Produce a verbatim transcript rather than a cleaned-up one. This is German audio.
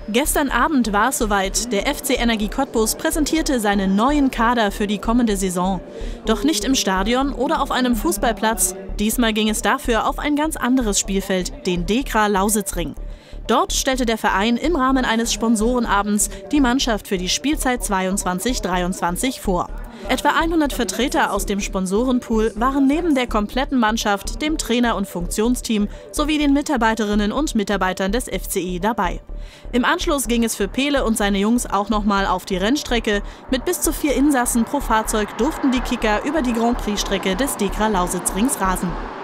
Gestern Abend war es soweit. Der F C Energie Cottbus präsentierte seinen neuen Kader für die kommende Saison. Doch nicht im Stadion oder auf einem Fußballplatz. Diesmal ging es dafür auf ein ganz anderes Spielfeld, den DEKRA Lausitzring. Dort stellte der Verein im Rahmen eines Sponsorenabends die Mannschaft für die Spielzeit zweiundzwanzig dreiundzwanzig vor. Etwa hundert Vertreter aus dem Sponsorenpool waren neben der kompletten Mannschaft, dem Trainer- und Funktionsteam sowie den Mitarbeiterinnen und Mitarbeitern des F C I dabei. Im Anschluss ging es für Pele und seine Jungs auch nochmal auf die Rennstrecke. Mit bis zu vier Insassen pro Fahrzeug durften die Kicker über die Grand Prix-Strecke des DEKRA Lausitzrings rasen.